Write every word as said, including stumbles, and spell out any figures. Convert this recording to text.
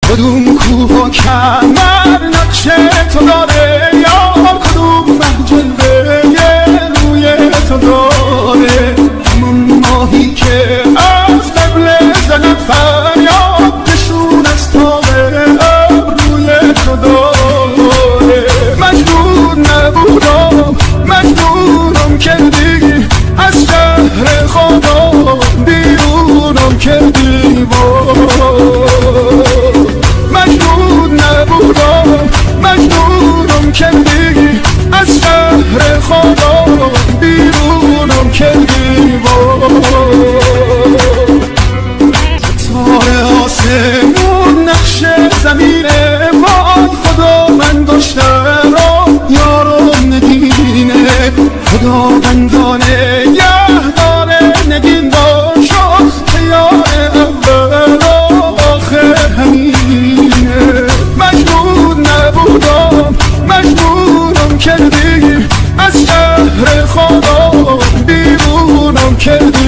کدوم کوه و کمر نقشه تو داره یار، کدوم محجلوه روی تو داره، همون ماهی که از قبل زدن فریاد نشون از تاب ابروی تو داره. مجبور نبودم مجبورم کردی، از شهر خدا بیرونم کردی، مجبور نبودم مجبورم کردی، از شهر خدا بیرونم کردی. تار آسمون نقش زمینه، وای خدا من داشتم را یارم نگینه، خدا بندانه یه داره نگین باشا که یار اول آخر همینه. مجبور نبودم مجبورم کردی، از شهر خدا بیرونم کردی.